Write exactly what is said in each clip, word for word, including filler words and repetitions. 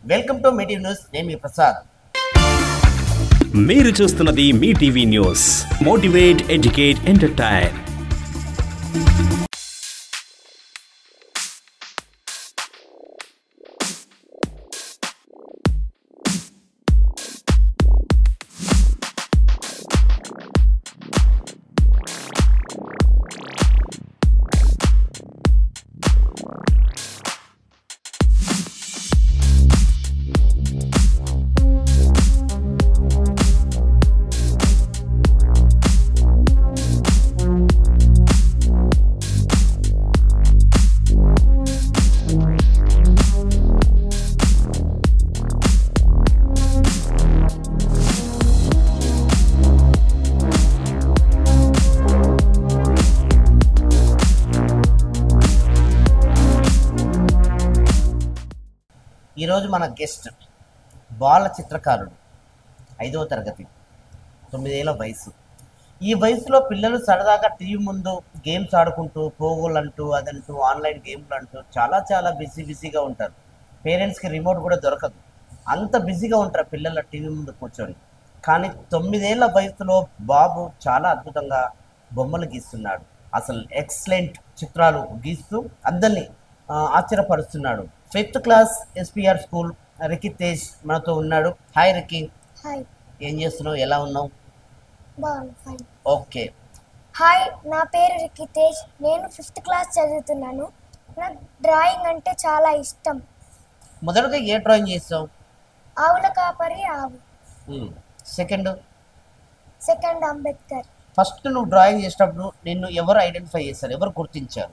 Welcome to Mee TV news. నేను మీ ప్రసాద్. మీరు చూస్తున్నది మీ TV news. Motivate, educate, entertain. ఈరోజు మన గెస్ట్ బాల చిత్రకారుడు, ఐదవ తరగతి, తొమ్మిదేళ్ల వయసు. ఈ వయసులో పిల్లలు సరదాగా టీవీ ముందు గేమ్స్ ఆడుకుంటూ పోగోలు అంటూ అదంటూ ఆన్లైన్ గేమ్లు అంటూ చాలా చాలా బిజీ బిజీగా ఉంటారు. పేరెంట్స్కి రిమోట్ కూడా దొరకదు, అంత బిజీగా ఉంటారు పిల్లల టీవీ ముందు కూర్చొని. కానీ తొమ్మిదేళ్ల వయసులో బాబు చాలా అద్భుతంగా బొమ్మలు గీస్తున్నాడు. అసలు ఎక్సలెంట్ చిత్రాలు గీస్తూ అందరినీ ఆశ్చర్యపరుస్తున్నాడు. Fifth class SPR school Ricky Tej మనతో ఉన్నాడు. Hi Ricky. హాయ్. ఏం చేస్తున్నావు, ఎలా ఉన్నావు? బాగున్నా. ఓకే. హాయ్, నా పేరు రికీ తేజ్. నేను ఫిఫ్త్ క్లాస్ చదువుతున్నాను. నాకు డ్రాయింగ్ అంటే చాలా ఇష్టం. మొదటగా ఏ డ్రాయింగ్ చేస్తావు? ఆవుల కాపరి ఆవు. Second second Ambedkar. ఫస్ట్ నువ్వు డ్రాయింగ్ చేసేటప్పుడు నిన్ను ఎవరు ఐడెంటిఫై చేస్తారు, ఎవరు గుర్తించారు?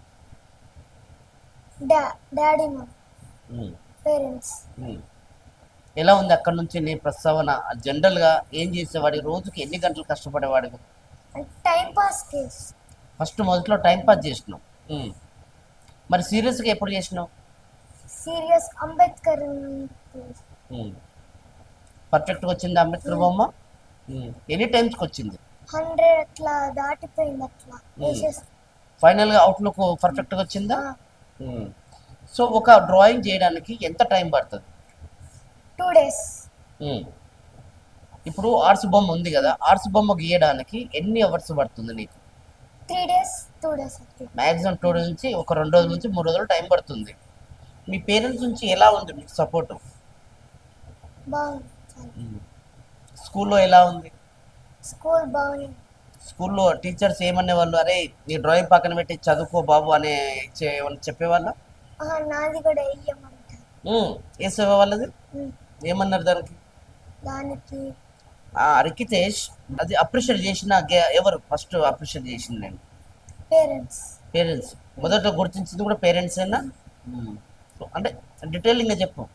డా డాడీ మా పేరెంట్స్. ఎలా ఉంది అక్కడ నుంచి నీ ప్రస్తావన? జనరల్గా ఏం చేసేవాడి, రోజుకి ఎన్ని గంటలు కష్టపడేవాడి? Time pass case. ఫస్ట్ మొదట్లో టైం పాస్ చేసినావు, మరి సీరియస్గా ఎప్పుడు చేసినావు? సీరియస్ అంబేద్కర్. పర్ఫెక్ట్గా వచ్చింది అంబేద్కర్ బొమ్మ? ఎనీ టైమ్స్కి వచ్చింది? హండ్రెడ్ అట్లా దాటిపోయింది. అట్లా ఫైనల్గా అవుట్లుక్ పర్ఫెక్ట్గా వచ్చిందా? సో ఒక డ్రాయింగ్ చేయడానికి ఎంత టైం పడుతుంది? Two days. ఇప్పుడు ఆర్ట్స్ బొమ్మ ఉంది కదా, ఆర్ట్స్ బొమ్మ గీయడానికి ఎన్ని అవర్స్ పడుతుంది నీకు? Three days two days maximum two days నుంచి ఒక రెండు రోజుల నుంచి మూడు రోజులు టైం పడుతుంది. మీ పేరెంట్స్ నుంచి ఎలా ఉంది మీకు సపోర్ట్? బాగుంది. స్కూల్లో ఎలా ఉంది? స్కూల్ బాగుంది. స్కూల్లో టీచర్స్ ఏమనే వాళ్ళు, అరే నీ డ్రాయింగ్ పక్కన పెట్టి చదువుకో బాబు అనే చెప్పేవాళ్ళ? నాది కూడా వేయమంటారు. వేసేవా వాళ్ళది? ఏమన్నారు దానికి? దానికి రికీ తేజ్ అది అప్రిషియేట్ చేసిన ఎవరు ఫస్ట్ అప్రిషియేట్ చేసింది? నేను పేరెంట్స్. పేరెంట్స్ మొదట గుర్తించింది కూడా పేరెంట్స్ ఏనా? అంటే డీటెయిలింగ్గా చెప్పు.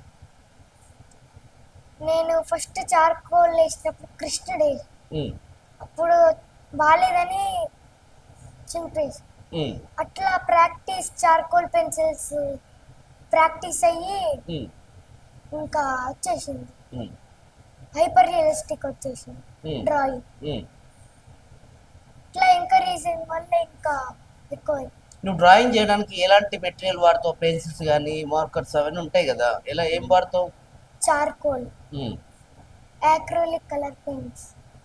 నేను ఫస్ట్ చార్కోల్ వేసినప్పుడు కృష్ణుడే, అప్పుడు బాగాలేదని చింపేసి అట్లా ప్రాక్టీస్ చార్కోల్ పెన్సిల్స్ ప్రాక్టీస్ అయ్యి ఇంకా వచ్చేసింది, హైపర్ రియలిస్టిక్ వచ్చేసింది డ్రాయింగ్. ఇట్లా ఎంకరేజ్ వల్ల ఇంకా ఎక్కువ. నువ్వు డ్రాయింగ్ చేయడానికి ఎలాంటి మెటీరియల్ వాడతావు? పెన్సిల్స్ కానీ మార్కర్స్ అవన్నీ ఉంటాయి కదా, ఎలా ఏం వాడతావు? చార్కోల్, యాక్రిలిక్ కలర్ పెన్స్,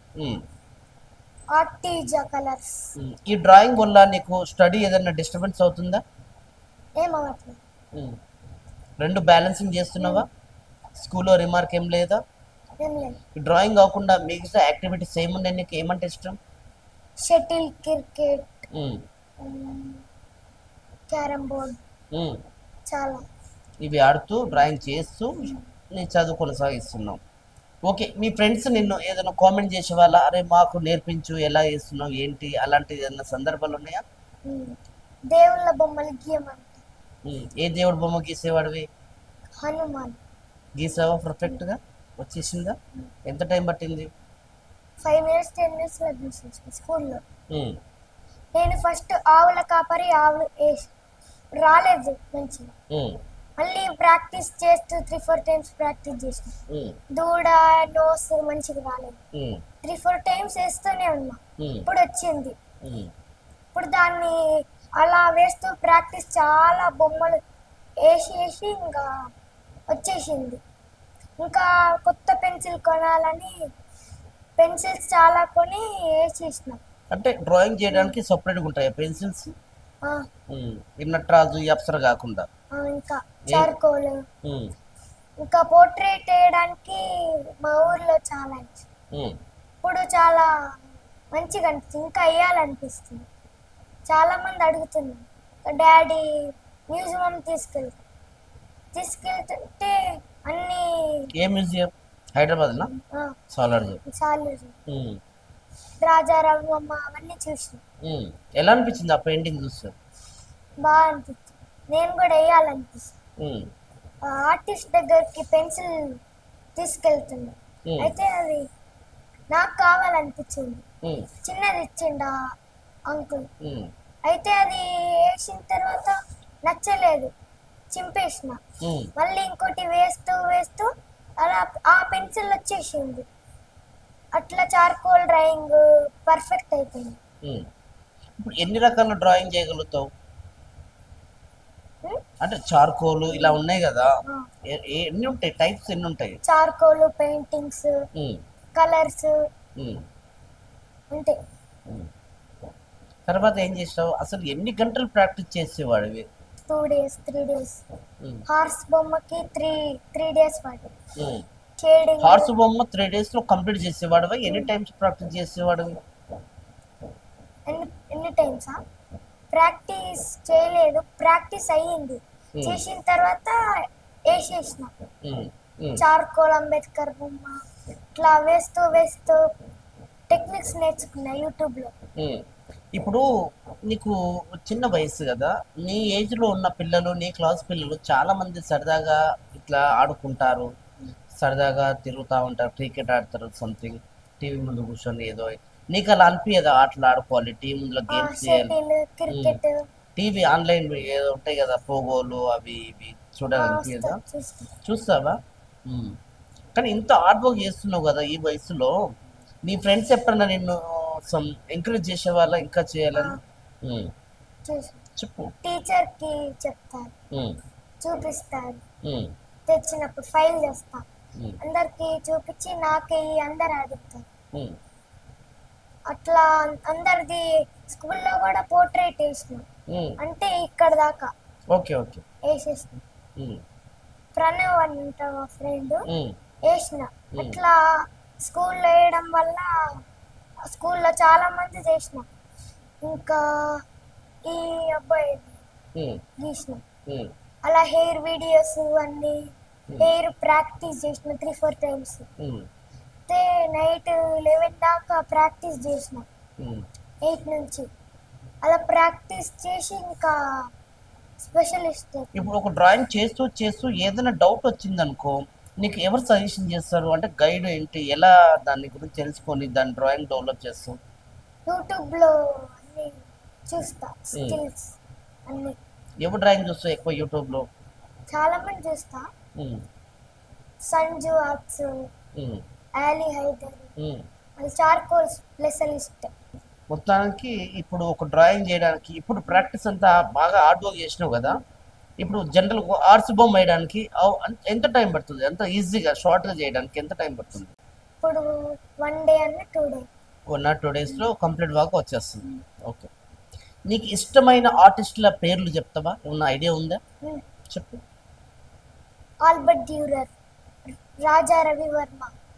ఆర్టిజా కలర్స్. ఈ డ్రాయింగ్ వల్ల నీకు స్టడీ ఏదైనా డిస్టర్బెన్స్ అవుతుందా? ఏమవట్లేదు. రెండు బ్యాలెన్సింగ్ చేస్తున్నావా? స్కూల్లో రిమార్క్ ఏం లేదా? ఏం లేదు. ఈ డ్రాయింగ్ కాకుండా మిగతా యాక్టివిటీస్ ఏమున్నాయి నీకు? ఏమంటే ఇష్టం? షటిల్, క్రికెట్, క్యారమ్ బోర్డ్, చాలా ఇవి ఆడుతూ డ్రాయింగ్ చేస్తూ నీ చదువు కొనసాగిస్తున్నావు. ఓకే. మీ ఫ్రెండ్స్ నిన్ను ఏదైనా కామెంట్ చేసే వాళ్ళ, అరే మాకు నేర్పించు ఎలా చేస్తున్నావు ఏంటి, అలాంటి ఏదైనా సందర్భాలు ఉన్నాయా? దేవుళ్ళ బొమ్మలు గీయమంట. ఏ దేవుడు బొమ్మ గీసేవాడివి? హనుమాన్. గీసావా? పర్ఫెక్ట్గా వచ్చేసిందా? ఎంత టైం పట్టింది? ఫైవ్ మినిట్స్ టెన్ మినిట్స్ గీసేసాను స్కూల్లో. నేను ఫస్ట్ ఆవుల కాపరి ఆవులు వేసి రాలేదు మంచిగా, మళ్ళీ ప్రాక్టీస్ చేస్తూ త్రీ ఫోర్ టైమ్స్ ప్రాక్టీస్ చేసిన. దూడ నోస్ మంచిగా రాలేదు, త్రీ ఫోర్ టైమ్స్ వేస్తూనే ఉన్నా, ఇప్పుడు వచ్చింది. ఇప్పుడు దాన్ని అలా వేస్తూ ప్రాక్టీస్ చాలా బొమ్మలు వేసి వేసి ఇంకా వచ్చేసింది. ఇంకా కొత్త పెన్సిల్ కొనాలని పెన్సిల్స్ చాలా కొని వేసేసిన. అంటే డ్రాయింగ్ చేయడానికి సపరేట్గా ఉంటాయి పెన్సిల్స్, ఆ, ఈ నటరాజు ఈ అప్సర కాకుండా. ఆ, ఇంకా చార్కోల్, ఉమ్, ఇంకా పోర్ట్రేట్ వేయడానికి మా ఊర్లో చాలా ఇష్టం. ఉమ్, ఇప్పుడు చాలా మంచిగా అనిపిస్తుంది, ఇంకా వేయాలనిపిస్తుంది. చాలా మంది అడుగుతున్నారు, డాడీ మ్యూజియం తీసుకెళ్తా తీసుకెళ్తుంటే అన్ని ఏ మ్యూజియం? హైదరాబాద్లో సాలార్జీ. సాలూరు రాజా రవివర్మ అవన్నీ చూసిన. ఎలా అనిపించింది ఆ పెయింటింగ్ చూస్తే? బాగా అనిపించింది, నేను కూడా వేయాలనిపిస్తుంది. ఉమ్, ఆర్టిస్ట్ దగ్గరికి పెన్సిల్ తీసుకెళ్తున్నా, ఉమ్, అయితే అది నాకు కావాలనిపించింది. ఉమ్, చిన్నది ఇచ్చిండు ఆ అంకుల్, ఉమ్, అయితే అది వేసిన తర్వాత నచ్చలేదు, చింపేసిన. ఉమ్. మళ్ళీ ఇంకోటి వేస్తూ వేస్తూ అలా ఆ పెన్సిల్ వచ్చేసింది. అట్లా చార్కోల్ డ్రాయింగ్ పర్ఫెక్ట్ అయిపోయింది. ఉమ్. ఇప్పుడు ఎన్ని రకాల డ్రాయింగ్ చేయగలుగుతావు? ఉమ్, అంటే చార్కోలు ఇలా ఉన్నాయి కదా, ఆ. ఏ- ఏ- ఎన్ని ఉంటాయి టైప్స్, ఎన్ని ఉంటాయి? Charcoal, paintings, um, colours um, ఉంటాయి. ఉమ్. తర్వాత ఏం చేసావు? అసలు ఎన్ని గంటలు ప్రాక్టీస్ చేసేవాడివి? Two days three days um, horse బొమ్మకి త్రీ త్రీ డేస్ పట్టింది. ఉమ్. షేడింగ్ హార్స్ బొమ్మ త్రీ డేస్ లో కంప్లీట్ చేసేవాడివి? ఎన్ని టైమ్స్ ప్రాక్టీస్ చేసేవాడివి? ఎన్ని ఎన్ని టైమ్సా? ప్రాక్టీస్ చేయలేదు, ప్రాక్టీస్ అయ్యింది. Hmm. చేసిన తర్వాత వేసేసిన. ఉమ్, ఉమ్, చార్కోల్, అంబేద్కర్ బొమ్మ ఇట్లా వేస్తూ వేస్తూ టెక్నిక్స్ నేర్చుకున్నా యూట్యూబ్లో. ఉమ్. ఇప్పుడు నీకు చిన్న వయసు కదా, నీ ఏజ్ లో ఉన్న పిల్లలు, నీ క్లాస్ పిల్లలు చాలా మంది సరదాగా ఇట్లా ఆడుకుంటారు, సరదాగా తిరుగుతూ ఉంటారు, క్రికెట్ ఆడతారు, సంథింగ్ టీవీ ముందు కూర్చొని ఏదో. నీకు అలా అనిపించదా ఆటలు ఆడుకోవాలి, టీవీ ముందులో గేమ్స్ చేయాలి? షటిల్, క్రికెట్ టీవీ ఆన్లైన్ ఏదో ఉంటాయి కదా, పోగోలు అవి ఇవి చూడాలనిపించదా? చూస్తా. చూస్తావా? ఉమ్. కానీ ఇంత హార్డ్ వర్క్ చేస్తున్నావు కదా ఈ వయసులో, నీ ఫ్రెండ్స్ ఎప్పుడన్నా నిన్ను సమ్ ఎంకరేజ్ చేసే వాళ్ళ ఇంకా చేయాలని? ఉమ్. చూస్తా. చెప్పు. టీచర్కి చెప్తారు, ఉమ్, చూపిస్తారు, ఉమ్, తెచ్చినప్పుడు ఫైల్ చేస్తా, ఉమ్, అందరికి చూపించి నాకే అందరు అడుగుతారు. ఉమ్, అట్లా అందరిది స్కూల్లో కూడా పోర్ట్రేట్ వేసిన, ఉమ్. అంటే ఇక్కడ దాకా ఓకే ఓకే. వేసేసిన. ఉమ్, ప్రణవ్ అని ఉంటావు మా ఫ్రెండ్, ఉమ్, వేసిన. అట్లా స్కూల్లో వేయడం వల్ల స్కూల్లో చాలా మంది చేసిన. ఇంకా ఈ అబ్బాయి ఉమ్, గీసిన. ఉమ్, అలా హెయిర్ వీడియోస్ అన్ని హెయిర్ ప్రాక్టీస్ చేసిన త్రీ ఫోర్ టైమ్స్. ఉమ్, అయితే నైట్ లెవెన్ దాకా ప్రాక్టీస్ చేసిన, ఉమ్. ఎయిట్ నుంచి అలా ప్రాక్టీస్ చేసి ఇంకా స్పెషలిస్ట్. ఇప్పుడు ఒక డ్రాయింగ్ చేస్తూ చేస్తూ ఏదైనా డౌట్ వచ్చిందనుకో, నీకు ఎవరు సజెషన్ చేస్తారు? అంటే గైడ్ ఏంటి, ఎలా దాని గురించి తెలుసుకొని దాని డ్రాయింగ్ డెవలప్ చేస్తావు? యూట్యూబ్లో అన్ని చూస్తా, స్కిల్స్ అన్ని. ఎవరు డ్రాయింగ్ చూస్తావు ఎక్కువ యూట్యూబ్లో? చాలా మంది చూస్తా, ఉమ్, సంజు ఆర్ట్స్, ఉమ్, ఆలీ హైదర్, ఉమ్. అది చార్కోల్ స్పెషలిస్ట్. మొత్తానికి ఇప్పుడు ఒక డ్రాయింగ్ చేయడానికి ఇప్పుడు ప్రాక్టీస్ అంతా బాగా హార్డ్ వర్క్ చేసినావు కదా, ఇప్పుడు జనరల్ ఆర్ట్స్ బొమ్మ వేయడానికి అవ్- అంత- ఎంత టైం పడుతుంది? ఎంత ఈజీగా షార్ట్గా చేయడానికి ఎంత టైం పడుతుంది? ఇప్పుడు వన్ డే అన్న two day. One or two డేస్లో కంప్లీట్ వర్క్ వచ్చేస్తుంది. ఓకే. నీకు ఇష్టమైన ఆర్టిస్టుల పేర్లు చెప్తావా? ఏమన్నా ఐడియా ఉందా? చెప్పు. Albert Durer, Raja Ravi Varma,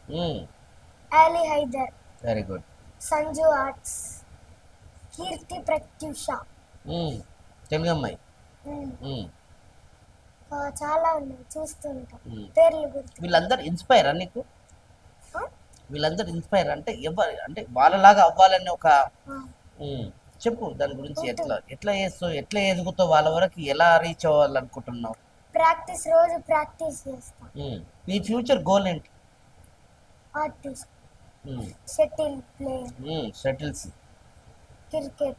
Ali Haidar, very good. Sanju Arts, Keerthi Pratyusha, Telugu అమ్మాయి. ఉమ్, ఉమ్, ఆ, చాలా ఉన్నాయి చూస్తుంటాం, ఉమ్. పేర్లు గుర్తు. వీళ్ళందరూ ఇన్స్పైరా నీకు? ఆ? వీళ్ళందరూ ఇన్స్పైర్ అంటే ఎవరు, అంటే వాళ్ళలాగా అవ్వాలని ఒక ఆ, ఉమ్, చెప్పు దాని గురించి. ఎట్లా ఎట్లా చేస్తావు, ఎట్లా ఎదుగుతావు, వాళ్ళ వరకు ఎలా రీచ్ అవ్వాలనుకుంటున్నావు? ప్రాక్టీస్, రోజు ప్రాక్టీస్ చేస్తా. ఉమ్. నీ ఫ్యూచర్ గోల్ ఏంటి? Artist, shuttle player, shuttles, cricket.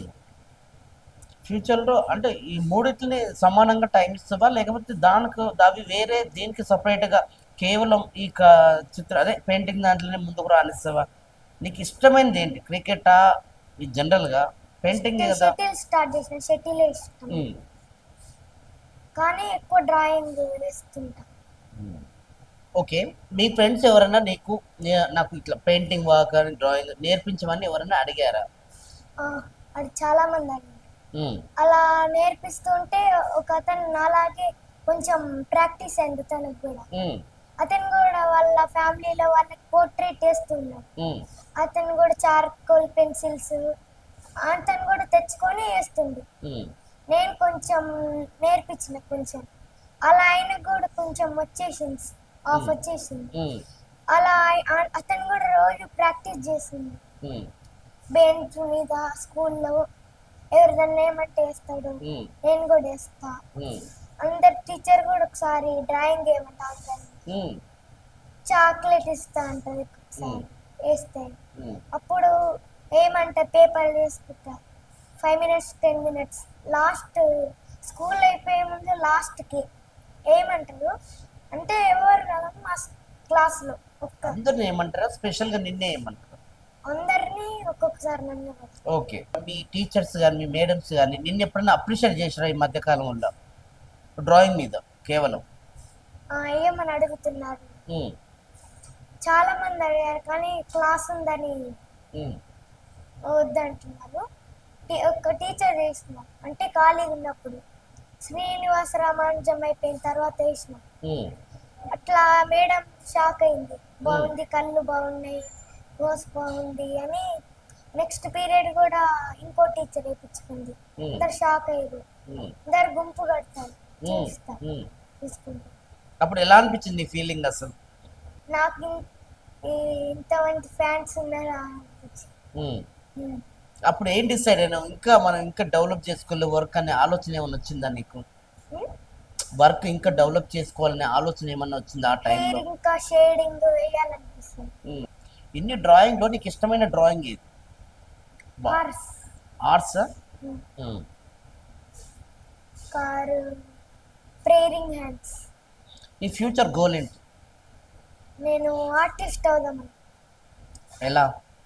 ఫ్యూచర్లో అంటే ఈ మూడిటిని సమానంగా టైం ఇస్తావా, లేకపోతే దానికి అవి వేరే దీనికి సపరేట్గా కేవలం ఈ క- చిత్ర అదే పెయింటింగ్ దాంట్లోనే ముందుకు రానిస్తావా? నీకు ఇష్టమైనది ఏంటి? క్రికెటా ఈ జనరల్గా పెయింటింగ్ కదా? షటిల్ స్టార్ట్ చేసిన, షటిల్ ఇష్టం, ఉమ్, కానీ ఎక్కువ డ్రాయింగ్ వేస్తుంటా. ఓకే, మీ ఫ్రెండ్స్ ఎవరైనా నీకు నే- నాకు ఇట్లా పెయింటింగ్ వర్క్ అని డ్రాయింగ్ నేర్పించమని ఎవరైనా అడిగారా? ఆ, అది చాలా మంది అడిగారు. ఉమ్, అలా నేర్పిస్తుంటే ఒక అతను నాలాగే కొంచెం ప్రాక్టీస్ అయింది తనకు కూడా. ఉమ్, అతను కూడా వాళ్ళ ఫ్యామిలీలో వాళ్ళకి పోర్ట్రేట్ వేస్తున్నాడు. ఉమ్, అతను కూడా చార్కోల్ పెన్సిల్స్ అతను కూడా తెచ్చుకొని వేస్తుంది. ఉమ్, నేను కొంచెం నేర్పించిన కొంచెం అలా ఆయన కూడా కొంచెం వచ్చేసింది, ఆఫ్ వచ్చేసింది. ఉమ్, అలా ఆయ- ఆ- అతను కూడా రోజు ప్రాక్టీస్ చేసింది. ఉమ్, బెంచ్ మీద స్కూల్లో ఎవరిదన్నా ఏమంటే వేస్తాడు, ఉమ్, నేను కూడా వేస్తా. ఉమ్, అందరు టీచర్ కూడా ఒకసారి డ్రాయింగ్ ఏమంటా అంటారు, ఉమ్, చాక్లెట్ ఇస్తా అంటది ఒకసారి వేస్తే. ఉమ్, అప్పుడు ఏమంటే పేపర్ వేసుకుంటా five minutes ten minutes last school అయిపోయే ముందు లాస్ట్కి ఏమంటారు అంటే ఎవరు రాదు మా క్లాస్లో ఒక్క అందరిని ఏమంటారా, స్పెషల్ గా నిన్నే ఏమంటారా? అందరినీ ఒక్కొక్కసారి నన్ను అడుగుతారు. ఓకే, మీ టీచర్స్ కానీ మీ మేడమ్స్ కానీ నిన్ను ఎప్పుడైనా అప్రిషియేట్ చేసారా ఈ మధ్య కాలంలో డ్రాయింగ్ మీద కేవలం? ఆ, ఏమని అడుగుతున్నారు, ఉమ్, చాలా మంది అడిగారు కానీ క్లాస్ ఉందని ఉమ్, వద్దంటున్నారు. టీ- ఒక టీచర్ వేసినాం అంటే ఖాళీగా ఉన్నప్పుడు శ్రీనివాస రామానుజం అయిపోయిన తర్వాత వేసినాం. ఉమ్, అట్లా మేడం షాక్ అయింది, బాగుంది కళ్ళు బాగున్నాయి నోస్ బాగుంది అని. నెక్స్ట్ పీరియడ్ కూడా ఇంకో టీచర్ వేయించుకుంది. ఉమ్, అందరు షాక్ అయ్యారు, ఉమ్, అందరు గుంపు కడతారు ఉమ్, చూస్తా ఉమ్. తీసుకుంటారు. అప్పుడు ఎలా అనిపించింది ఫీలింగ్ అసలు? నాకు ఇన్- ఈ- ఇంతమంది ఫ్యాన్స్ ఉన్నారా అనిపించింది. ఉమ్. ఉమ్. అప్పుడు ఏం డిసైడ్ అయినావు, ఇంకా మనం ఇంకా డెవలప్ చేసుకోలే వర్క్ అనే ఆలోచన ఏమన్నా వచ్చిందా నీకు? ఉమ్. వర్క్ ఇంకా డెవలప్ చేసుకోవాలనే ఆలోచన ఏమన్నా వచ్చిందా ఆ హెయిర్ టైంలో? ఇంకా షేడింగ్ వేయాలనిపిస్తుంది. ఇన్ని డ్రాయింగ్లో నీకు ఇష్టమైన డ్రాయింగ్ ఏది? Cars, arts? Car, praying hands. నీ ఫ్యూచర్ గోల్ ఏంటి? నేను ఆర్టిస్ట్ అవుదామని. ఎలా?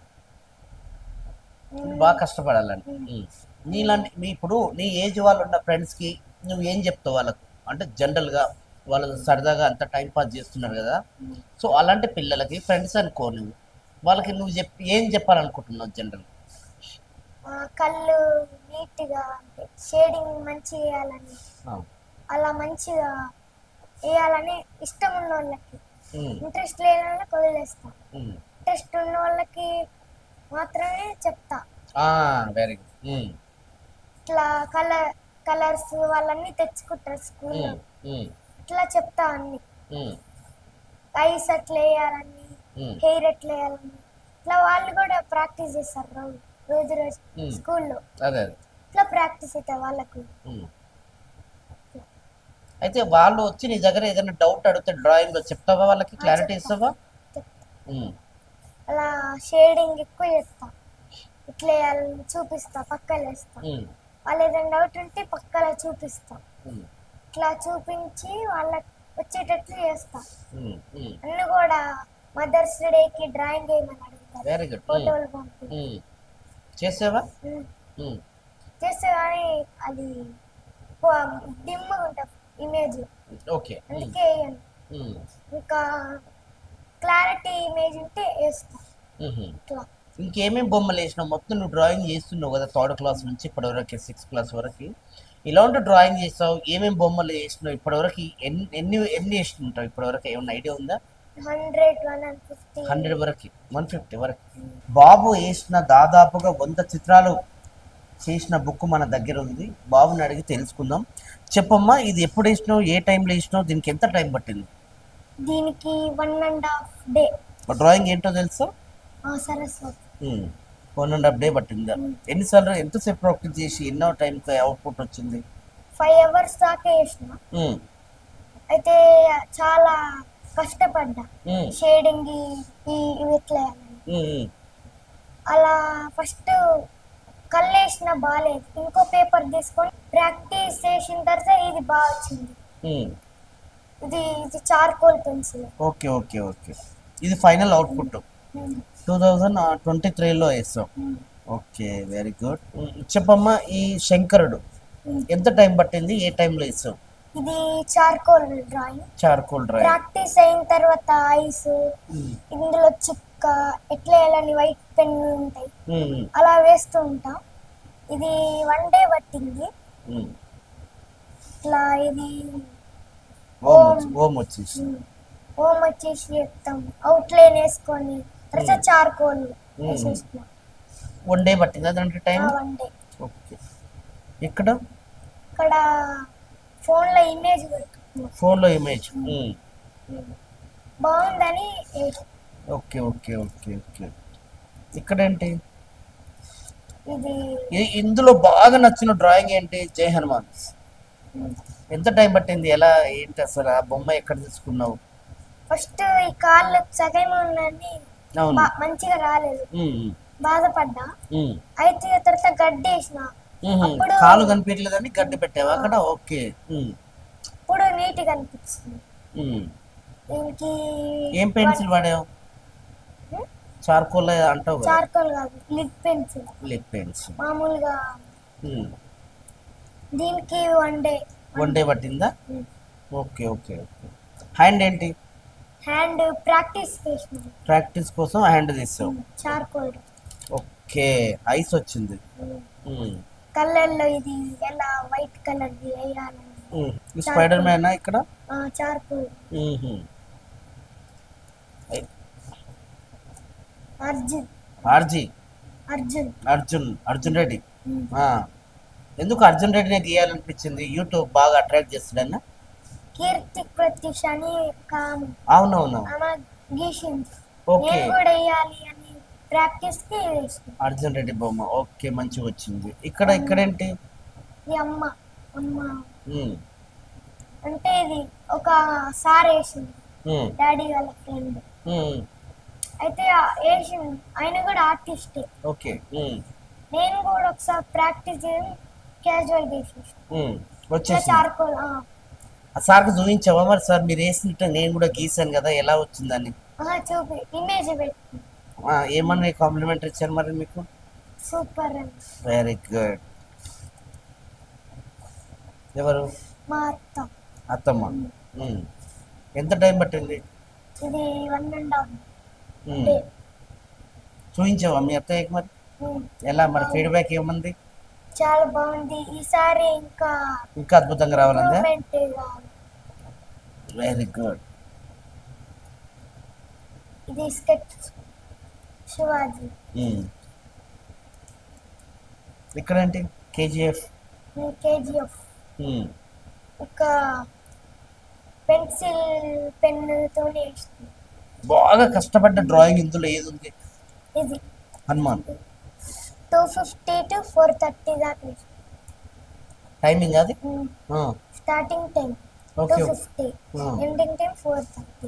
ఉమ్. బాగా కష్టపడాలని. ఉమ్. నీలాంటి మీ ఇప్పుడు నీ ఏజ్ వాళ్ళు ఉన్న ఫ్రెండ్స్కి నువ్వు ఏం చెప్తావు వాళ్ళకు? అంటే జనరల్గా వాళ్ళు సరదాగా అంత టైం పాస్ చేస్తున్నారు కదా, సో అలాంటి పిల్లలకి ఫ్రెండ్స్ అనుకో, నువ్వు వాళ్ళకి నువ్వు చెప్పి ఏం చెప్పాలనుకుంటున్నావు జనరల్? ఆ, కళ్ళు నీట్గా అంటే షేడింగ్ మంచిగా వేయాలని, అలా మంచిగా వేయాలని ఇష్టం ఉన్న వాళ్ళకి. ఇంట్రెస్ట్ లేని వాళ్ళకి వదిలేస్తా, ఇంట్రెస్ట్ ఉన్న వాళ్ళకి మాత్రమే చెప్తా. Very good. ఇట్లా కలర్ కలర్స్ వాళ్ళన్నీ తెచ్చుకుంటారు స్కూల్లో, ఇట్లా చెప్తా అన్ని. ఐస్ అట్లా వేయాలని, హెయిర్ ఎట్లా వేయాలని, ఇట్లా వాళ్ళు కూడా ప్రాక్టీస్ చేస్తారు రోజు రోజు రోజు స్కూల్లో. అదే ఇట్లా ప్రాక్టీస్ అవుతాయి వాళ్ళకు. అయితే వాళ్ళు వచ్చి నీ దగ్గర ఏదైనా డౌట్ అడిగితే డ్రాయింగ్లో చెప్తావా, వాళ్ళకి క్లారిటీ ఇస్తావా? అలా షేడింగ్ ఎక్కువ చేస్తా, ఇట్లా వేయాలని చూపిస్తా, పక్కలు వేస్తా. వాళ్ళు ఏదైనా డౌట్ ఉంటే పక్కల చూపిస్తా, ఇట్లా చూపించి వాళ్ళకి వచ్చేటట్లు చేస్తా. అన్ని కూడా మదర్స్ డేకి డ్రాయింగ్ వేయమని అడుగుతారు, వెరీ గుడ్. ఫోటోలు పంపి చేసావా? చేస్తే కానీ అది డిమ్గా ఉంటుంది ఇమేజ్, ఓకే. అందుకే వేయను. ఇంకా క్లారిటీ ఇమేజ్ ఉంటే వేస్తా. ఇట్లా ఇంకేమేమి బొమ్మలు వేసినావు? మొత్తం నువ్వు డ్రాయింగ్ చేస్తున్నావు కదా థర్డ్ క్లాస్ నుంచి ఇప్పటివరకు సిక్స్త్ క్లాస్ వరకు, ఇలాంటి డ్రాయింగ్ చేస్తావు, ఏమేమి బొమ్మలు వేసినావు ఇప్పటివరకు? ఎన్ని ఎన్ని ఎన్ని వేస్తుంటావు ఇప్పటివరకు? ఏమన్నా ఐడియా ఉందా? Hundred one and fifty hundred వరకు, వన్ ఫిఫ్టీ వరకు. బాబు వేసిన దాదాపుగా వంద చిత్రాలు చేసిన బుక్ మన దగ్గర ఉంది, బాబుని అడిగి తెలుసుకుందాం. చెప్పమ్మా, ఇది ఎప్పుడు వేసినావు, ఏ టైంలో వేసినావు, దీనికి ఎంత టైం పట్టింది? దీనికి one and half day. Drawing ఏంటో తెలుసా? Saraswati. One and half day పట్టిందా? ఎన్నిసార్లు ఎంతసేపు ప్రాక్టీస్ చేసి ఎన్నో టైంకి అవుట్పుట్ వచ్చింది? ఫైవ్ అవర్స్ దాకా వేసిన. అయితే చాలా కష్టపడ్డా షేడింగ్ ఇట్లా. అలా ఫస్ట్ కళ్ళు వేసిన బాగాలేదు, ఇంకో పేపర్ తీసుకొని ప్రాక్టీస్ చేసిన తర్వాత ఇది బాగా వచ్చింది. ఇది ఇది charcoal pencil. Okay okay okay. ఇది final output two thousand twenty త్రీలో వేస్తాం. Okay, very good. చెప్పమ్మా, ఈ శంకరుడు ఎంత టైం పట్టింది, ఏ టైంలో వేస్తావు? ఇది charcoal drawing. Charcoal drawing. Practice అయిన తర్వాత ఐస్, ఇందులో చుక్క ఎట్లా వేయాలని వైట్ పెన్ ఉంటాయి, అలా వేస్తూ ఉంటాం. ఇది వన్ డే పట్టింది. ఇట్లా ఇది ఓం వచ్చేసి ఓం వచ్చేసి చెప్తాం, అవుట్లైన్ వేసుకొని తర్వాత చార్కోల్ వేసేస్తున్నాం. వన్ డే పట్టిందా దానికి టైం? One day. ఓకే. ఇక్కడ ఇక్కడ ఫోన్లో ఇమేజ్ పెట్టుకున్నాం. ఫోన్లో ఇమేజ్ బాగుందని. Okay okay okay okay. ఇక్కడ ఏంటి? ఇది ఇందులో బాగా నచ్చిన డ్రాయింగ్ ఏంటి? జై హనుమాన్. ఎంత టైం పట్టింది? ఎలా ఏంటి అసలు ఆ బొమ్మ ఎక్కడ తీసుకున్నావు? ఫస్ట్ ఈ కాళ్ళు సగం ఉన్నది మంచిగా రాలేదు, బాధపడ్డా. అయితే తర్వాత గడ్డి వేసిన, అప్పుడు కాలు కనిపించలేదని గడ్డి పెట్టావా అక్కడ? ఓకే. ఇప్పుడు నీట్ గా అనిపిస్తుంది. దీనికి ఏం పెన్సిల్ వాడావు? చార్కోల్ అంటావు? చార్కోల్ కాదు, లిడ్ పెన్సిల్. లిడ్ పెన్సిల్ మామూలుగా. దీనికి వన్ డే. వన్ డే పట్టిందా? Okay okay okay. హ్యాండ్ ఏంటి? హ్యాండ్ ప్రాక్టీస్ చేసిన, ప్రాక్టీస్ కోసం హ్యాండ్ తీసావు. చార్కోల్. ఓకే. ఐస్ వచ్చింది. కలర్లో ఇది ఎలా వైట్ కలర్ వేయాలని. స్పైడర్ మ్యాన్ ఇక్కడ? చార్కోల్. అర్జున్. ఆర్జీ. అర్జున్. అర్జున్ అర్జున్ రెడ్డి. ఎందుకు అర్జున్ రెడ్డిని గీయాలనిపించింది? యూట్యూబ్ బాగా అట్రాక్ట్ చేస్తాడన్నా? కీర్తి ప్రతీష్ అని అవునవును గీసింది. ఓకే. నేను కూడా వేయాలి అని ప్రాక్టీస్ కి వేసిన అర్జున్ రెడ్డి బొమ్మ. ఓకే, మంచిగా వచ్చింది. ఇక్కడ ఇక్కడ ఏంటి? ఈ అమ్మ అమ్మ అంటే ఇది ఒక సార్ వేసింది, డాడీ వాళ్ళ ఫ్రెండ్. అయితే వేసింది, ఆయన కూడా ఆర్టిస్టే. ఓకే. నేను కూడా ఒకసారి ప్రాక్టీస్ చేసి క్యాజువల్ వేసేసి చార్కోల్. ఆ సార్కి చూపించావా మరి? సార్ మీరు వేసినట్టు నేను కూడా గీసాను కదా, ఎలా వచ్చిందని చూపి ఇమేజ్ పెట్టి ఏమన్నా కాంప్లిమెంట్ ఇచ్చారు మరి మీకు? సూపర్. Very good. ఎవరు? మా అత్త. అత్తమ్మ. ఎంత టైం పట్టింది? ఇది వన్ అండ్ హాఫ్. చూపించావా మీ అత్తయ్యకి మరి? ఎలా మరి ఫీడ్బ్యాక్ ఏముంది? చాలా బాగుంది, ఈసారి ఇంకా ఇంకా అద్భుతంగా రావాలంటే. Very good. ఇది స్కెచ్ శివాజీ. ఇక్కడ ఏంటి? కేజీఎఫ్. కేజీఎఫ్. ఒక పెన్సిల్ పెన్ తోనే బాగా కష్టపడ్డ డ్రాయింగ్ ఇందులో ఏది ఉంది? ఇది Hanuman. Two fifty to four thirty దాకా టైమింగ్ అది? Starting time two fifty, ending time four thirty.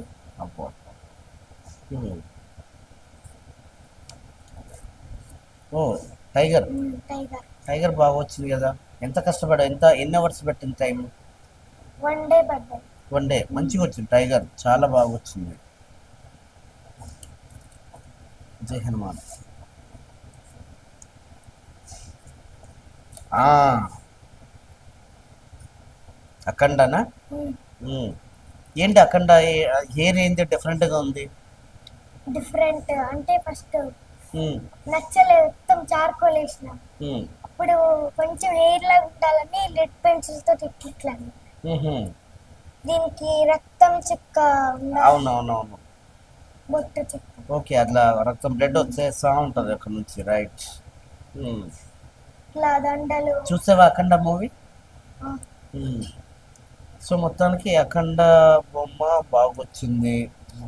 ఓ టైగర్. టైగర్. టైగర్ బాగా వచ్చింది కదా. ఎంత కష్టపడా? ఎంత ఎన్ని అవర్స్ పెట్టింది టైం? వన్ డే పడ్డాయి. One day. మంచిగా వచ్చింది టైగర్, చాలా బాగా వచ్చింది. జై హనుమాన్. అఖండనా? ఏంటి అఖండ హెయిర్ ఏంటి డిఫరెంట్ గా ఉంది? డిఫరెంట్ అంటే ఫస్ట్ నచ్చలేదు, మొత్తం చార్కోల్ వేసిన. అప్పుడు కొంచెం హెయిర్ లాగా ఉండాలని లెడ్ పెన్సిల్ తో ఇట్లా. దీనికి రక్తం చుక్క. అవునవునవును, బొట్టు చుక్క. ఓకే, అట్లా రక్తం బ్లడ్ వచ్చేస్తా ఉంటది అక్కడ నుంచి. రైట్. ఇట్లా దండలు. చూసావా అఖండ మూవీ? సో మొత్తానికి అఖండ బొమ్మ బాగొచ్చింది.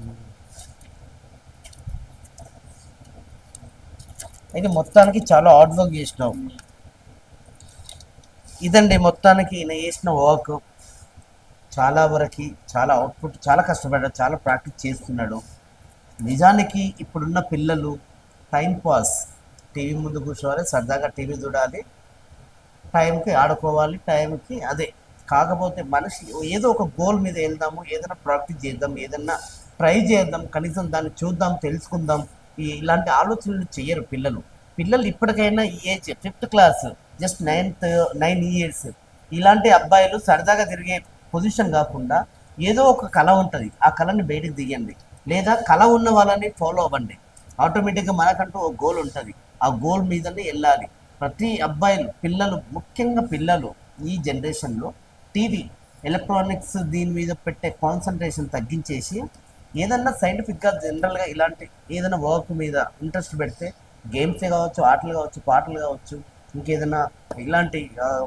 అయితే మొత్తానికి చాలా హార్డ్ వర్క్ చేసినావు. ఇదండి మొత్తానికి ఈయన చేసిన వర్క్. చాలా వరకు చాలా అవుట్పుట్, చాలా కష్టపడ్డాడు, చాలా ప్రాక్టీస్ చేస్తున్నాడు. నిజానికి ఇప్పుడున్న పిల్లలు టైం పాస్, టీవీ ముందు కూర్చోవాలి, సరదాగా టీవీ చూడాలి, టైంకి ఆడుకోవాలి, టైంకి అదే. కాకపోతే మనిషి ఏదో ఒక గోల్ మీద వెళ్దాము, ఏదైనా ప్రాక్టీస్ చేద్దాం, ఏదైనా ట్రై చేద్దాం, కనీసం దాన్ని చూద్దాం, తెలుసుకుందాం, ఇలాంటి ఆలోచనలు చెయ్యరు పిల్లలు. పిల్లలు ఇప్పటికైనా ఈ age fifth class, just ninth nine years ఇలాంటి అబ్బాయిలు సరదాగా తిరిగే పొజిషన్ కాకుండా ఏదో ఒక కళ ఉంటుంది, ఆ కళని బయటికి దిగండి, లేదా కళ ఉన్న వాళ్ళని ఫాలో అవ్వండి. ఆటోమేటిక్గా మనకంటూ ఒక గోల్ ఉంటుంది, ఆ గోల్ మీదనే వెళ్ళాలి. ప్రతి అబ్బాయిలు, పిల్లలు, ముఖ్యంగా పిల్లలు ఈ జనరేషన్లో టీవీ, ఎలక్ట్రానిక్స్ దీని మీద పెట్టే కాన్సన్ట్రేషన్ తగ్గించేసి ఏదన్నా సైంటిఫిక్గా జనరల్గా ఇలాంటి ఏదైనా వర్క్ మీద ఇంట్రెస్ట్ పెడితే, గేమ్సే కావచ్చు, ఆటలు కావచ్చు, పాటలు కావచ్చు, ఇంకేదైనా ఇలాంటి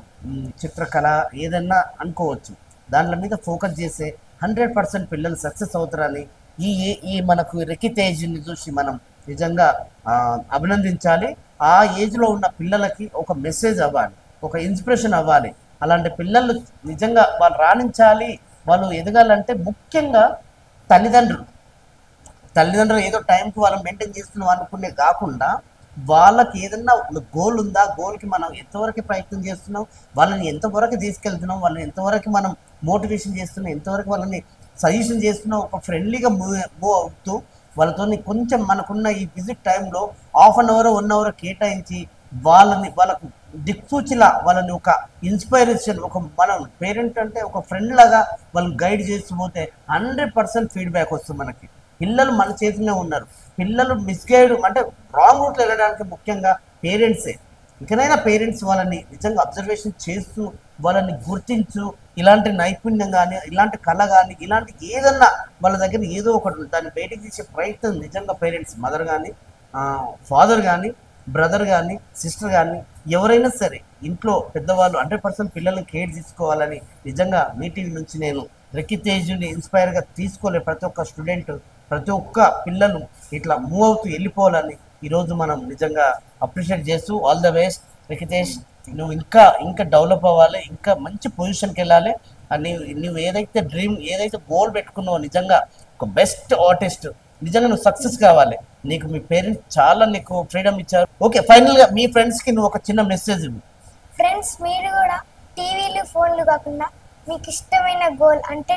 చిత్రకళ ఏదన్నా అనుకోవచ్చు, దాంట్లో మీద ఫోకస్ చేస్తే హండ్రెడ్ పర్సెంట్ పిల్లలు సక్సెస్ అవుతారని ఈ ఈ మనకు రికితేజ్ని చూసి మనం నిజంగా అభినందించాలి. ఆ ఏజ్లో ఉన్న పిల్లలకి ఒక మెసేజ్ అవ్వాలి, ఒక ఇన్స్పిరేషన్ అవ్వాలి. అలాంటి పిల్లలు నిజంగా వాళ్ళు రాణించాలి, వాళ్ళు ఎదగాలంటే ముఖ్యంగా తల్లిదండ్రులు తల్లిదండ్రులు ఏదో టైంకి వాళ్ళు మెయింటైన్ చేస్తున్నాం అనుకునే కాకుండా, వాళ్ళకి ఏదన్నా గోల్ ఉందా, గోల్కి మనం ఎంతవరకు ప్రయత్నం చేస్తున్నాం, వాళ్ళని ఎంతవరకు తీసుకెళ్తున్నాం, వాళ్ళని ఎంతవరకు మనం మోటివేషన్ చేస్తున్నాం, ఎంతవరకు వాళ్ళని సజెషన్ చేస్తున్నాం, ఒక ఫ్రెండ్లీగా మూవ్ మూవ్ అవుతూ వాళ్ళతో కొంచెం మనకున్న ఈ విజిట్ టైంలో half an hour one hour కేటాయించి వాళ్ళని వాళ్ళకు దిక్సూచిలా వాళ్ళని ఒక ఇన్స్పైరేషన్, ఒక మనం పేరెంట్ అంటే ఒక ఫ్రెండ్ లాగా వాళ్ళని గైడ్ చేస్తూ పోతే హండ్రెడ్ పర్సెంట్ ఫీడ్బ్యాక్ వస్తుంది మనకి. పిల్లలు మన చేతిలో ఉన్నారు, పిల్లలు మిస్గైడ్ అంటే రాంగ్ రూట్లో వెళ్ళడానికి ముఖ్యంగా పేరెంట్సే. ఇకనైనా పేరెంట్స్ వాళ్ళని నిజంగా అబ్జర్వేషన్ చేస్తూ వాళ్ళని గుర్తించు, ఇలాంటి నైపుణ్యం కానీ, ఇలాంటి కళ కానీ, ఇలాంటి ఏదన్నా వాళ్ళ దగ్గర ఏదో ఒకటి దాన్ని బయటికి తీసే ప్రయత్నం నిజంగా పేరెంట్స్, మదర్ కానీ, ఫాదర్ కానీ, బ్రదర్ కానీ, సిస్టర్ కానీ, ఎవరైనా సరే ఇంట్లో పెద్దవాళ్ళు హండ్రెడ్ పర్సెంట్ పిల్లల్ని కేర్ తీసుకోవాలని నిజంగా మీటింగ్ నుంచి నేను రికితేజ్ని ఇన్స్పైర్గా తీసుకోలే. ప్రతి ఒక్క స్టూడెంట్, ప్రతి ఒక్క పిల్లలు ఇట్లా మూవ్ అవుతూ వెళ్ళిపోవాలని ఈరోజు మనం నిజంగా అప్రిషియేట్ చేస్తూ, ఆల్ ద బెస్ట్ రికితేజ్, నువ్వు ఇంకా ఇంకా డెవలప్ అవ్వాలి, ఇంకా మంచి పొజిషన్కి వెళ్ళాలి. అని నువ్వు ఏదైతే డ్రీమ్, ఏదైతే గోల్ పెట్టుకున్నావో నిజంగా ఒక బెస్ట్ ఆర్టిస్ట్, నిజంగా నువ్వు సక్సెస్ కావాలి. నీకు మీ పేరెంట్స్ చాలా నీకు ఫ్రీడమ్ ఇచ్చారు. ఓకే, ఫైనల్గా మీ ఫ్రెండ్స్కి నువ్వు ఒక చిన్న మెసేజ్ ఇవ్వు. ఫ్రెండ్స్, మీరు కూడా టీవీలు, ఫోన్లు కాకుండా మీకు ఇష్టమైన గోల్ అంటే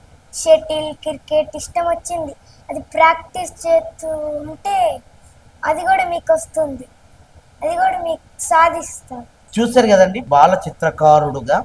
షటిల్, క్రికెట్ ఇష్టం వచ్చింది, అది ప్రాక్టీస్ చేస్తూ ఉంటే అది కూడా మీకు వస్తుంది, అది కూడా మీకు సాధిస్తారు. చూస్తారు కదండి, బాల చిత్రకారుడుగా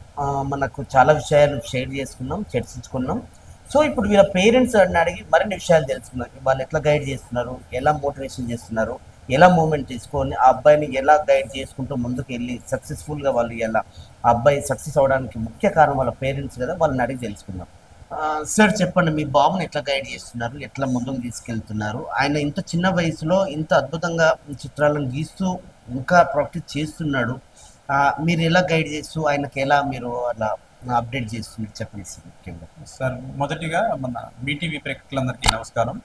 మనకు చాలా విషయాలు షేర్ చేసుకున్నాం, చర్చించుకున్నాం. సో ఇప్పుడు వీళ్ళ పేరెంట్స్ అని అడిగి మరిన్ని విషయాలు తెలుసుకున్నారు. వాళ్ళు ఎట్లా గైడ్ చేస్తున్నారు, ఎలా మోటివేషన్ చేస్తున్నారు, ఎలా మూమెంట్ తీసుకొని ఆ అబ్బాయిని ఎలా గైడ్ చేసుకుంటూ ముందుకు వెళ్ళి సక్సెస్ఫుల్గా వాళ్ళు ఎలా ఆ అబ్బాయి సక్సెస్ అవ్వడానికి ముఖ్య కారణం వాళ్ళ పేరెంట్స్ కదా, వాళ్ళని అడిగి తెలుసుకున్నాం. సార్ చెప్పండి, మీ బాబుని ఎట్లా గైడ్ చేస్తున్నారు, ఎట్లా ముందుకు తీసుకెళ్తున్నారు? ఆయన ఇంత చిన్న వయసులో ఇంత అద్భుతంగా చిత్రాలను గీస్తూ ఇంకా ప్రాక్టీస్ చేస్తున్నాడు, మీరు ఎలా గైడ్ చేస్తూ ఆయనకి ఎలా మీరు అలా అప్డేట్ చేస్తున్నారు చెప్పండి సార్. ముఖ్యంగా సార్, మొదటిగా మన మీటీవీ ప్రేక్షకులందరికీ నమస్కారం.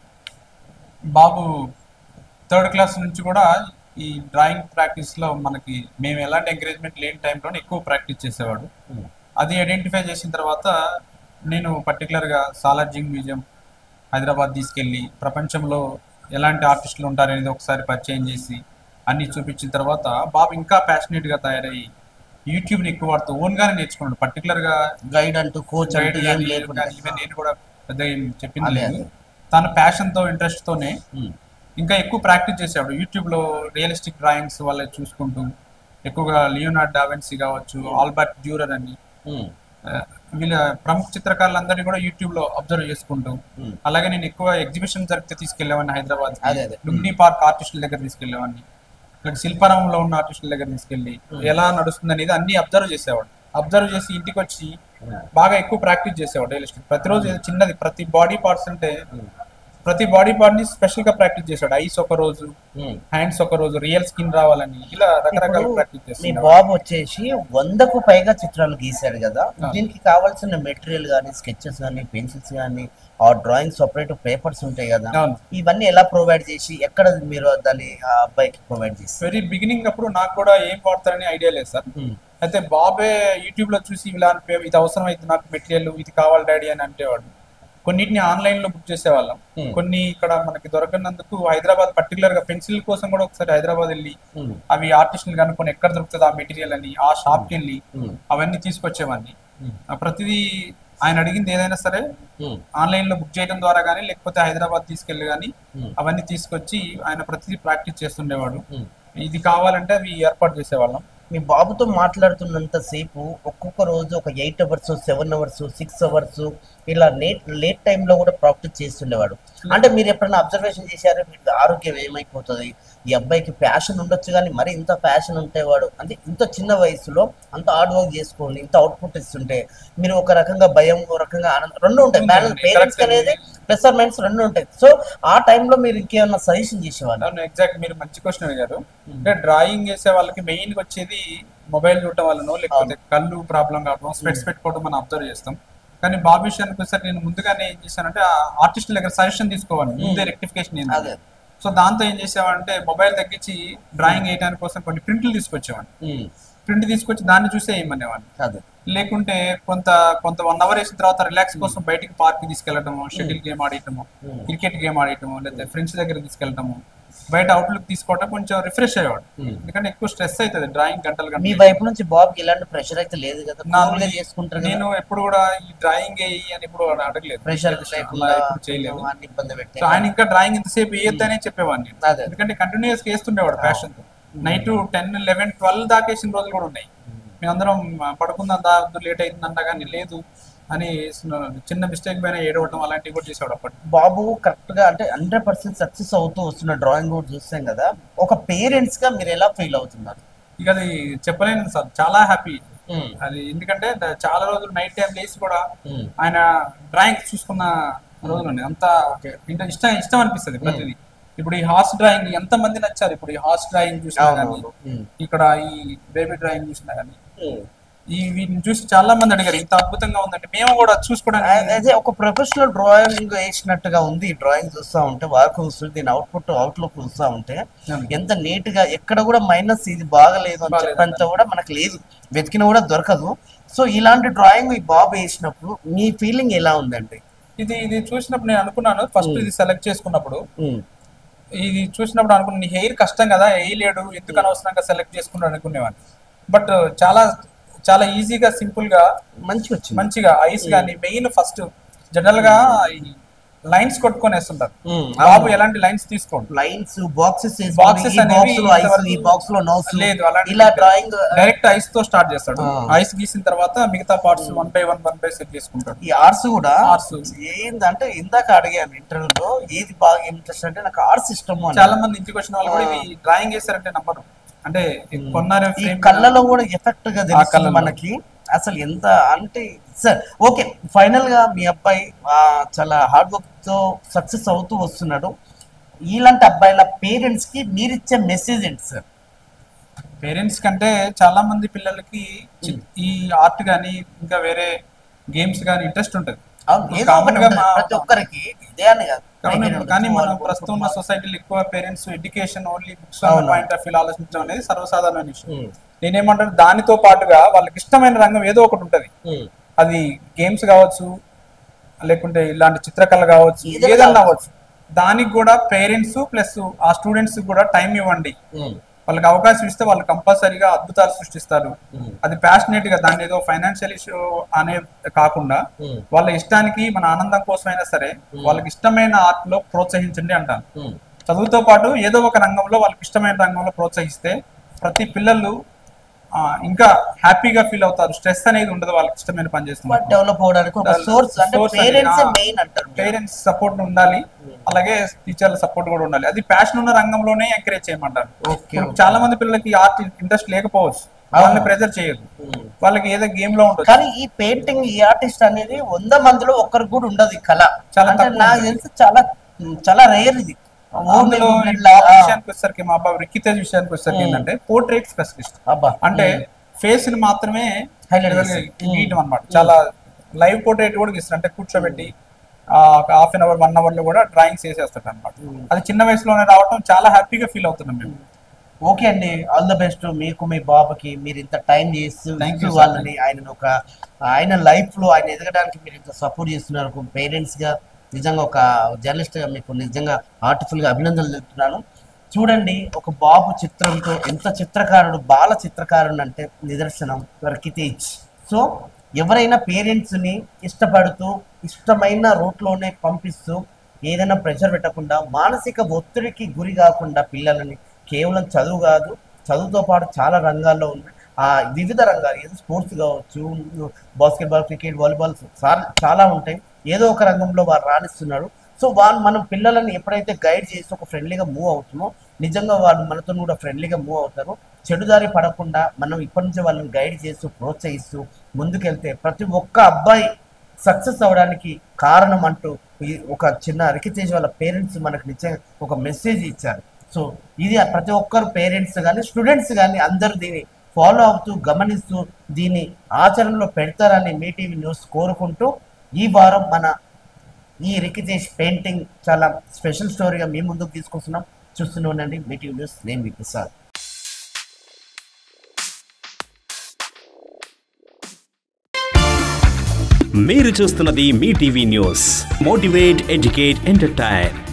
బాబు థర్డ్ క్లాస్ నుంచి కూడా ఈ డ్రాయింగ్ ప్రాక్టీస్లో మనకి మేము ఎలాంటి ఎంకరేజ్మెంట్ లేని టైంలోనే ఎక్కువ ప్రాక్టీస్ చేసేవాడు. అది ఐడెంటిఫై చేసిన తర్వాత నేను పర్టికులర్గా సాలార్జింగ్ మ్యూజియం హైదరాబాద్ తీసుకెళ్ళి ప్రపంచంలో ఎలాంటి ఆర్టిస్టులు ఉంటారనేది ఒకసారి పరిచయం చేసి అన్నీ చూపించిన తర్వాత బాబు ఇంకా ప్యాషనేట్గా తయారయ్యి యూట్యూబ్ని ఎక్కువ వాడుతూ ఓన్గానే నేర్చుకున్నాడు. పర్టికులర్గా గైడ్ అంటూ కోచ్ గైడ్ కానీ ఈవెన్ నేను కూడా పెద్ద ఏం చెప్పింది లేదు, తన ప్యాషన్తో ఇంట్రెస్ట్తోనే ఇంకా ఎక్కువ ప్రాక్టీస్ చేసేవాడు. యూట్యూబ్లో రియలిస్టిక్ డ్రాయింగ్స్ వాళ్ళ చూసుకుంటూ ఎక్కువగా లియోనార్డో డావిన్సీ కావచ్చు, ఆల్బర్ట్ డ్యూరర్ అని వీళ్ళ ప్రముఖ చిత్రకారులందరినీ కూడా యూట్యూబ్ లో అబ్జర్వ్ చేసుకుంటూ, అలాగే నేను ఎక్కువ ఎగ్జిబిషన్ జరిగితే తీసుకెళ్లేవాడిని హైదరాబాద్, లుంబినీ పార్క్ ఆర్టిస్టుల దగ్గర తీసుకెళ్లేవాడిని, శిల్పారామంలో ఉన్న ఆర్టిస్టుల దగ్గర తీసుకెళ్లి ఎలా నడుస్తుంది అనేది అన్ని అబ్జర్వ్ చేసేవాడు. అబ్జర్వ్ చేసి ఇంటికి వచ్చి బాగా ఎక్కువ ప్రాక్టీస్ చేసేవాడు రియలిస్టిక్. ప్రతిరోజు చిన్నది ప్రతి బాడీ పార్ట్స్ అంటే ప్రతి బాడీ పార్ట్ ని స్పెషల్ గా ప్రాక్టీస్ చేశాడు. ఐస్ ఒక రోజు, హ్యాండ్స్ ఒక రోజు, రియల్ స్కిన్ రావాలని ఇలా రకరకాల ప్రాక్టీస్ చేశాడు. మీ బాబు వచ్చేసి వందకు పైగా చిత్రాలు గీశాడు కదా, దీనికి కావాల్సిన మెటీరియల్ కానీ, స్కెచెస్ కానీ, పెన్సిల్స్ కానీ, ఆ డ్రాయింగ్ సపరేట్ పేపర్స్ ఉంటాయి కదా, ఇవన్నీ ఎలా ప్రొవైడ్ చేసి ఎక్కడ మీరు దాన్ని ఆ అబ్బాయికి ప్రొవైడ్ చేస్తారు? వెరీ బిగినింగ్ అప్పుడు నాకు కూడా ఏం వాడతారని ఐడియా లేదు సార్. అయితే బాబే యూట్యూబ్ లో చూసి ఇలా ఇది అవసరం అయితే నాకు మెటీరియల్ ఇది కావాలి డాడీ అని అంటేవాడు. కొన్నిటిని ఆన్లైన్ లో బుక్ చేసేవాళ్ళం, కొన్ని ఇక్కడ మనకి దొరకనందుకు హైదరాబాద్ పర్టికులర్ గా పెన్సిల్ కోసం కూడా ఒకసారి హైదరాబాద్ వెళ్ళి అవి ఆర్టిస్టులు కనుక్కొని ఎక్కడ దొరుకుతుంది ఆ మెటీరియల్ అని ఆ షాప్ కి వెళ్ళి అవన్నీ తీసుకొచ్చేవాడిని. ప్రతిదీ ఆయన అడిగింది ఏదైనా సరే ఆన్లైన్ లో బుక్ చేయడం ద్వారా కానీ లేకపోతే హైదరాబాద్ తీసుకెళ్ళి కానీ అవన్నీ తీసుకొచ్చి ఆయన ప్రతిదీ ప్రాక్టీస్ చేస్తుండేవాడు. ఇది కావాలంటే అవి ఏర్పాటు చేసేవాళ్ళం. మీ బాబుతో మాట్లాడుతున్నంతసేపు ఒక్కొక్క రోజు ఒక eight hours seven hours six hours ఇలా లేట్ లేట్ టైంలో కూడా ప్రాక్టీస్ చేస్తుండేవాడు. అంటే మీరు ఎప్పుడైనా అబ్జర్వేషన్ చేశారు మీకు ఆరోగ్యం ఏమైపోతుంది, ఈ అబ్బాయికి ప్యాషన్ ఉండొచ్చు కానీ మరి ఇంత ప్యాషన్ ఉంటేవాడు అంటే ఇంత చిన్న వయసులో అంత హార్డ్ వర్క్ చేసుకోండి ఇంత అవుట్పుట్ ఇస్తుంటే మీరు ఒక రకంగా భయం ఒక రకంగా ఆనందం రెండు ఉంటాయి. బ్యాలెన్స్ పేరెంట్స్ అనేది ప్లస్ ఆర్ మైనస్ రెండు ఉంటాయి. సో ఆ టైంలో మీరు ఇంకేమన్నా సజెషన్ చేసేవాళ్ళు? ఎగ్జాక్ట్ మీరు మంచి క్వశ్చన్ అడిగారు. అంటే డ్రాయింగ్ చేసే వాళ్ళకి మెయిన్ గా వచ్చేది మొబైల్ చూడటం వల్లనో లేకపోతే కళ్ళు ప్రాబ్లం కావడం స్పెట్స్ పెట్టుకోవడం మనం అబ్జర్వ్ చేస్తాం. కానీ బాబు విషయానికి వచ్చేసరికి నేను ముందుగానే ఏం చేశానంటే ఆర్టిస్ట్ దగ్గర సజెషన్ తీసుకోవాలి ముందే రెక్టిఫికేషన్ ఏంటి. సో దాంతో ఏం చేసేవాడంటే మొబైల్ తగ్గించి డ్రాయింగ్ వేయడానికి కోసం కొన్ని ప్రింట్లు తీసుకొచ్చేవాడిని. ప్రింట్ తీసుకొచ్చి దాన్ని చూసే వేయమనేవాడిని. లేకుంటే కొంత కొంత వన్ అవర్ వేసిన తర్వాత రిలాక్స్ కోసం బయటికి పార్క్ తీసుకెళ్లటము, షటిల్ గేమ్ ఆడటము, క్రికెట్ గేమ్ ఆడటము, లేదా ఫ్రెండ్స్ దగ్గర తీసుకెళ్లటము, బయట అవుట్లుక్ తీసుకోవడం కొంచెం రిఫ్రెష్ అయ్యేవాడు. ఎందుకంటే ఎక్కువ స్ట్రెస్ అవుతుంది డ్రాయింగ్ గంటలు గంటలు. మీ వైపు నుంచి బాబుకి ఇలాంటి ప్రెషర్ అయితే లేదు కదా? నేను ఎప్పుడు కూడా ఈ డ్రాయింగ్ వేయి అని ఇప్పుడు అడగలేదు, ప్రెషర్ చేయలేదు. ఆయన ఇంకా డ్రాయింగ్ ఇంతసేపు వేయొద్దనే చెప్పేవాడిని. ఎందుకంటే కంటిన్యూస్ వేస్తుండేవాడు ప్యాషన్ తో. నైట్ టెన్ లెవెన్ ట్వెల్వ్ దాకా వేసిన రోజులు కూడా ఉన్నాయి. మేమందరం పడుకుందాం దా లేట్ అవుతుందంట కానీ లేదు అని చిన్న మిస్టేక్ పైన ఏడవటం అలాంటివి కూడా చేసేవాడు అప్పటి. బాబు కరెక్ట్ గా అంటే హండ్రెడ్ పర్సెంట్ సక్సెస్ అవుతూ వస్తున్న డ్రాయింగ్ కూడా చూస్తాం కదా, ఒక పేరెంట్స్ గా మీరు ఎలా ఫీల్ అవుతున్నారు? ఇక అది చెప్పలేను సార్, చాలా హ్యాపీ అది. ఎందుకంటే చాలా రోజులు నైట్ టైం లేసి కూడా ఆయన డ్రాయింగ్ చూసుకున్న రోజులు ఉన్నాయి. అంత ఇష్టం ఇష్టం అనిపిస్తుంది ప్రతిదీ. ఇప్పుడు ఈ హార్స్ డ్రాయింగ్ ఎంత మంది నచ్చారు. ఇప్పుడు ఈ హార్స్ డ్రాయింగ్ చూసినా కానీ ఇక్కడ ఈ బేబీ డ్రాయింగ్ చూసినా కానీ ఈ వీటిని చూసి చాలా మంది అడిగారు ఇంత అద్భుతంగా ఉందంటే మేము కూడా చూసుకోవడానికి అదే ఒక ప్రొఫెషనల్ డ్రాయింగ్ వేసినట్టుగా ఉంది. ఈ డ్రాయింగ్ చూస్తూ ఉంటే వర్క్ చూస్తుంది, దీని అవుట్పుట్ అవుట్లుక్ చూస్తూ ఉంటే ఎంత నీట్ గా ఎక్కడ కూడా మైనస్ ఇది బాగలేదు అని చెప్పంత కూడా మనకు లేదు, వెతికిన కూడా దొరకదు. సో ఇలాంటి డ్రాయింగ్ ఈ బాబు వేసినప్పుడు మీ ఫీలింగ్ ఎలా ఉందండి? ఇది ఇది చూసినప్పుడు నేను అనుకున్నాను ఫస్ట్ ఇది సెలెక్ట్ చేసుకున్నప్పుడు ఇది చూసినప్పుడు అనుకున్నాను నీ హెయిర్ కష్టం కదా వేయలేడు ఎందుకు అనవసరంగా సెలెక్ట్ చేసుకున్నాడు అనుకునేవాడిని. బట్ చాలా చాలా ఈజీగా సింపుల్ గా మంచి మంచిగా ఐస్ గానీ మెయిన్ ఫస్ట్ జనరల్ గా లైన్స్ కొట్టుకొని వేస్తుంటారు. బాబు ఎలాంటి లైన్స్ తీసుకోండి, లైన్స్ బాక్సెస్ బాక్సెస్ లేదు, డైరెక్ట్ ఐస్ తో స్టార్ట్ చేస్తాడు. ఐస్ గీసిన తర్వాత మిగతా parts one by one one by set చేసుకుంటాడు. ఈ ఆర్ట్స్ కూడా ఆర్ట్స్ ఏంటంటే ఇందాక అడిగాను ఇంటర్వ్యూలో ఏది బాగా ఇంట్రెస్ట్ అంటే నాకు ఆర్ట్స్ ఇష్టం. చాలా మంది ఇంటికి వచ్చిన వాళ్ళు కూడా ఇవి డ్రాయింగ్ చేస్తారంటే నమ్మరు. అంటే కొన్నారు కళ్ళలో కూడా ఎఫెక్ట్ గా తెలుస్తుంది మనకి అసలు ఎంత అంటే. సార్ ఓకే, ఫైనల్ గా మీ అబ్బాయి చాలా హార్డ్ వర్క్ తో సక్సెస్ అవుతూ వస్తున్నాడు. ఇలాంటి అబ్బాయిల పేరెంట్స్ కి మీరిచ్చే మెసేజ్ ఏంటి సార్? పేరెంట్స్ కంటే చాలా మంది పిల్లలకి ఈ ఆర్ట్ గానీ ఇంకా వేరే గేమ్స్ గానీ ఇంట్రెస్ట్ ఉంటుంది ప్రతి ఒక్కరికి, కానీ మనం ప్రస్తుతం ఉన్న సొసైటీలో ఎక్కువ parents education only books point of view ఆలోచించడం అనేది సర్వసాధారణ విషయం. నేనేమంటాను దానితో పాటుగా వాళ్ళకి ఇష్టమైన రంగం ఏదో ఒకటి ఉంటది. అది గేమ్స్ కావచ్చు లేకుంటే ఇలాంటి చిత్రకళ కావచ్చు ఏదైనా అవ్వచ్చు. దానికి కూడా పేరెంట్స్ ప్లస్ ఆ స్టూడెంట్స్ కూడా టైం ఇవ్వండి. వాళ్ళకి అవకాశం ఇస్తే వాళ్ళు కంపల్సరీగా అద్భుతాలు సృష్టిస్తారు. అది ప్యాషనేట్ గా దాన్ని ఏదో ఫైనాన్షియల్ ఇష్యూ అనే కాకుండా వాళ్ళ ఇష్టానికి మన ఆనందం కోసమైనా సరే వాళ్ళకి ఇష్టమైన ఆర్ట్ లో ప్రోత్సహించండి అంటాను. చదువుతో పాటు ఏదో ఒక రంగంలో వాళ్ళకి ఇష్టమైన రంగంలో ప్రోత్సహిస్తే ప్రతి పిల్లలు ఇంకా హ్యాపీగా ఫీల్ అవుతారు. స్ట్రెస్ అనేది ఉండదు, వాళ్ళకి ఇష్టమైన పని చేస్తున్నారు. డెవలప్ అవడానికి పేరెంట్స్ సపోర్ట్ ఉండాలి, అలాగే టీచర్ల సపోర్ట్ కూడా ఉండాలి. అది ప్యాషన్ ఉన్న రంగంలోనే ఎంకరేజ్ చేయమంటారు. చాలా మంది పిల్లలకి ఆర్ట్ ఇంట్రెస్ట్ లేకపోవచ్చు, వాళ్ళని ప్రెజర్ చేయదు, వాళ్ళకి ఏదో గేమ్ లో ఉంటుంది. కానీ ఈ పెయింటింగ్ ఈ ఆర్టిస్ట్ అనేది వంద మందిలో ఒక్కరికి కూడా ఉండదు ఈ కళ. చాలా నాకు తెలిసి చాలా చాలా రేర్ ఇది. విషయానికి వచ్చేసరికి మా అబ్బాయి రిక్కితేజ్ విషయానికి వచ్చేసరికి ఏంటంటే పోర్ట్రేట్ స్పెషలిస్ట్. అంటే ఫేస్ ని మాత్రమే గీయటం అనమాట. చాలా లైవ్ పోర్ట్రేట్ కూడా గీస్తారు. అంటే కూర్చోబెట్టి half an hour one hour లో కూడా డ్రాయింగ్స్ వేసేస్తాడు అనమాట. అది చిన్న వయసులోనే రావడం చాలా హ్యాపీగా ఫీల్ అవుతున్నాం మేము. ఓకే అండి, ఆల్ ద బెస్ట్ మీకు మీ బాబుకి. మీరు ఇంత టైం చేస్తూ వాళ్ళని ఆయన ఒక ఆయన లైఫ్ లో ఆయన ఎదగడానికి మీరు ఇంత సపోర్ట్ చేస్తున్నారు. పేరెంట్స్ గా నిజంగా ఒక జర్నలిస్ట్గా మీకు నిజంగా హార్ట్ఫుల్గా అభినందనలు చెప్తున్నాను. చూడండి, ఒక బాబు చిత్రంతో ఎంత చిత్రకారుడు, బాల చిత్రకారుడు అంటే నిదర్శనం రిక్కితేజ్. సో ఎవరైనా పేరెంట్స్ని ఇష్టపడుతూ ఇష్టమైన రూట్లోనే పంపిస్తూ ఏదైనా ప్రెషర్ పెట్టకుండా మానసిక ఒత్తిడికి గురి కాకుండా పిల్లలని కేవలం చదువు కాదు చదువుతో పాటు చాలా రంగాల్లో ఉన్నాయి ఆ వివిధ రంగాలు ఏదో స్పోర్ట్స్ కావచ్చు, బాస్కెట్బాల్, క్రికెట్, వాలీబాల్ చాలా చాలా ఉంటాయి. ఏదో ఒక రంగంలో వారు రాణిస్తున్నారు. సో వాళ్ళు మనం పిల్లలని ఎప్పుడైతే గైడ్ చేసి ఒక ఫ్రెండ్లీగా మూవ్ అవుతామో నిజంగా వాళ్ళు మనతో కూడా ఫ్రెండ్లీగా మూవ్ అవుతారు. చెడుదారి పడకుండా మనం ఇప్పటి నుంచి వాళ్ళని గైడ్ చేస్తూ ప్రోత్సహిస్తూ ముందుకెళ్తే ప్రతి ఒక్క అబ్బాయి సక్సెస్ అవ్వడానికి కారణం అంటూ ఈ ఒక చిన్న రికితేజ్ వాళ్ళ పేరెంట్స్ మనకు నిజంగా ఒక మెసేజ్ ఇచ్చారు. సో ఇది ప్రతి ఒక్కరు పేరెంట్స్ కానీ స్టూడెంట్స్ కానీ అందరూ దీన్ని ఫాలో అవుతూ గమనిస్తూ దీన్ని ఆచరణలో పెడతారని మీ టీవీ న్యూస్ కోరుకుంటూ ఈ వారం మన ఈ రికితేజ్ పెయింటింగ్ చాలా స్పెషల్ స్టోరీగా మీ ముందుకు తీసుకొస్తున్నాం. చూస్తూనే ఉండండి మీ టీవీ న్యూస్. నేను మీ ప్రసాద్. మీరు చూస్తున్నది మీ TV news. Motivate, educate, entertain.